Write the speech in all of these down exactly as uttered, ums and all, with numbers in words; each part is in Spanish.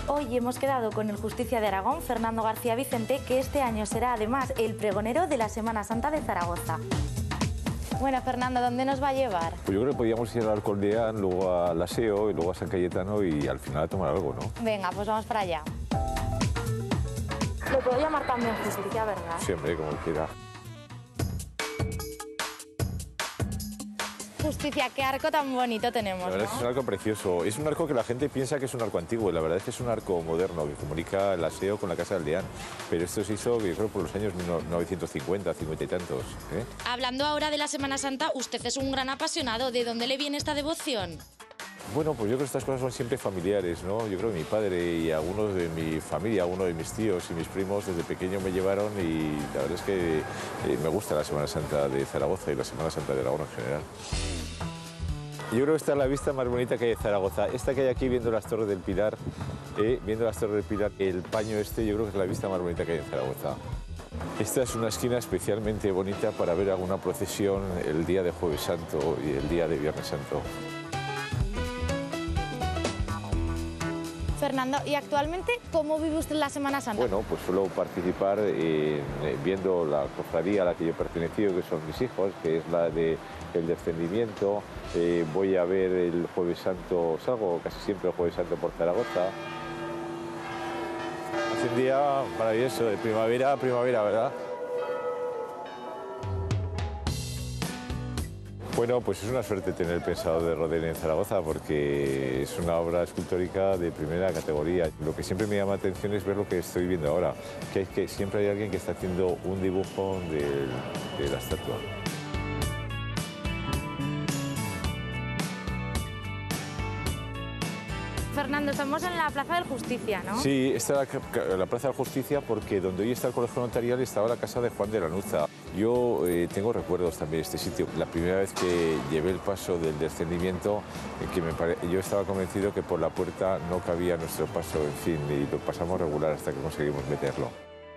Hoy hemos quedado con el Justicia de Aragón, Fernando García Vicente, que este año será además el pregonero de la Semana Santa de Zaragoza. Bueno, Fernando, ¿dónde nos va a llevar? Pues yo creo que podíamos ir al Alcordeán, luego al Aseo y luego a San Cayetano y al final a tomar algo, ¿no? Venga, pues vamos para allá. Lo puedo llamar también Justicia, ¿verdad? Siempre, como quiera. Justicia, qué arco tan bonito tenemos, La verdad ¿no? es que es un arco precioso. Es un arco que la gente piensa que es un arco antiguo y la verdad es que es un arco moderno que comunica el Aseo con la Casa del Aldeán. Pero esto se hizo, yo creo, por los años mil novecientos cincuenta, cincuenta y tantos. ¿eh? Hablando ahora de la Semana Santa, usted es un gran apasionado. ¿De dónde le viene esta devoción? Bueno, pues yo creo que estas cosas son siempre familiares, ¿no? Yo creo que mi padre y algunos de mi familia, algunos de mis tíos y mis primos desde pequeño me llevaron y la verdad es que eh, me gusta la Semana Santa de Zaragoza y la Semana Santa de Aragón en general. Yo creo que esta es la vista más bonita que hay de Zaragoza. Esta que hay aquí viendo las Torres del Pilar, eh, viendo las Torres del Pilar, el paño este, yo creo que es la vista más bonita que hay en Zaragoza. Esta es una esquina especialmente bonita para ver alguna procesión el día de Jueves Santo y el día de Viernes Santo. Fernando, ¿y actualmente cómo vive usted la Semana Santa? Bueno, pues suelo participar en, eh, viendo la cofradía a la que yo he pertenecido, que son mis hijos, que es la de el descendimiento. Eh, voy a ver el Jueves Santo, salgo casi siempre el Jueves Santo por Zaragoza. Hace un día maravilloso, de primavera a primavera, ¿verdad? Bueno, pues es una suerte tener el Pensador de Rodin en Zaragoza porque es una obra escultórica de primera categoría. Lo que siempre me llama la atención es ver lo que estoy viendo ahora, que, es que siempre hay alguien que está haciendo un dibujo de, de la estatua. Fernando, estamos en la Plaza del Justicia, ¿no? Sí, esta es la, la Plaza de la Justicia porque donde hoy está el Colegio Notarial estaba la casa de Juan de Lanuza. Yo eh, tengo recuerdos también de este sitio. La primera vez que llevé el paso del descendimiento, eh, que me pare... yo estaba convencido que por la puerta no cabía nuestro paso, en fin, y lo pasamos regular hasta que conseguimos meterlo.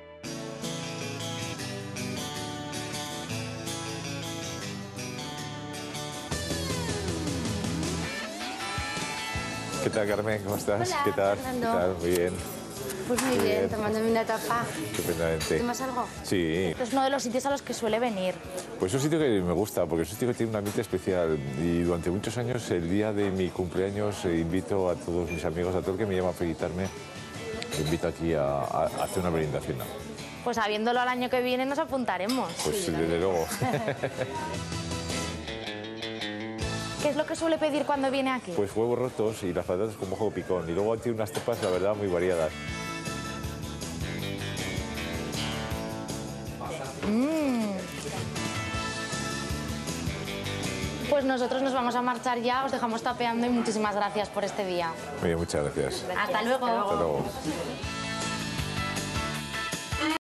¿Qué tal, Carmen? ¿Cómo estás? Hola, ¿Qué tal? Fernando. ¿Qué tal? Muy bien. Pues muy Muy bien, bien. tomándome una tapa. Estupendamente. ¿Tomas algo? Sí. Este es uno de los sitios a los que suele venir. Pues es un sitio que me gusta, porque es un sitio que tiene un ambiente especial. Y durante muchos años, el día de mi cumpleaños, eh, invito a todos mis amigos, a todo el que me llama a felicitarme, me invito aquí a, a hacer una meriendación. Pues sabiéndolo al año que viene nos apuntaremos. Pues sí, desde luego. ¿Qué es lo que suele pedir cuando viene aquí? Pues huevos rotos y las patatas con mojo picón. Y luego tiene unas tapas, la verdad, muy variadas. Mm. Pues nosotros nos vamos a marchar ya, os dejamos tapeando y muchísimas gracias por este día. Muy bien, muchas gracias. Hasta luego. Hasta luego.